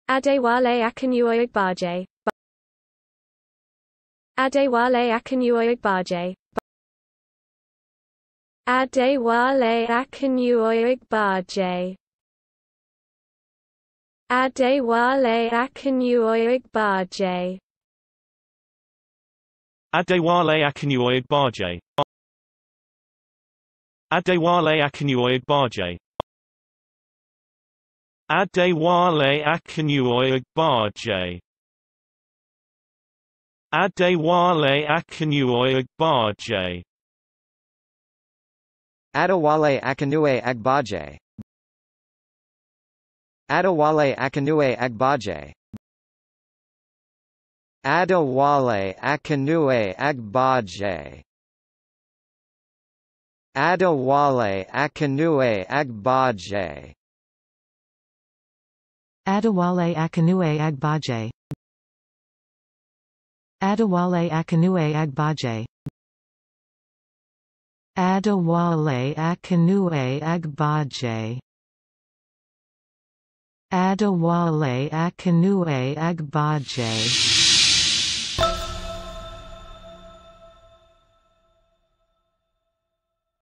Adewale Akinnuoye-Agbaje. Adewale Akinnuoye-Agbaje. Adewale Akinnuoye-Agbaje. Adewale Akinnuoye-Agbaje. Adewale Akinnuoye-Agbaje. Adewale Akinnuoye-Agbaje. Adewale Akinnuoye-Agbaje. Adewale Akinnuoye-Agbaje. Adewale Akinnuoye-Agbaje. Adewale Akinnuoye-Agbaje. Adewale Akinnuoye-Agbaje. Adewale Akinnuoye-Agbaje. Adewale Akinnuoye-Agbaje. Adewale Akinnuoye-Agbaje. Adewale Akinnuoye-Agbaje. Adewale Akinnuoye-Agbaje.